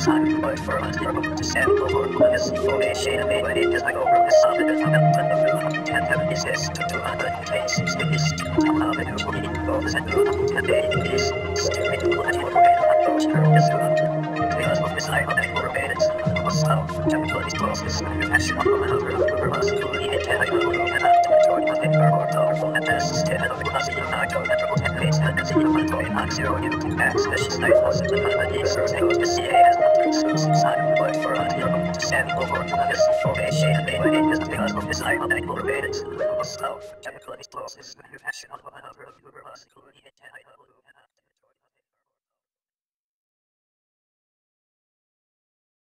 Simon Boy for us, you're going to stand over this formation, and when it is like over the summit of the 10 is this to 200 places, it is to have a new meaning goes and it is still in the life of a those terms because of this I have more bands of stuff, chemical process, manufacture of another velocity, and I know that after the of more powerful and best instead of the velocity of NATO network templates and the zero point not zero unit max, the snipe was in the melody, so the CA has not exclusive sign, but for us, you're going to stand over this formation, and it is because of this I have more bands of stuff, chemical process, manufacture of another velocity, and I know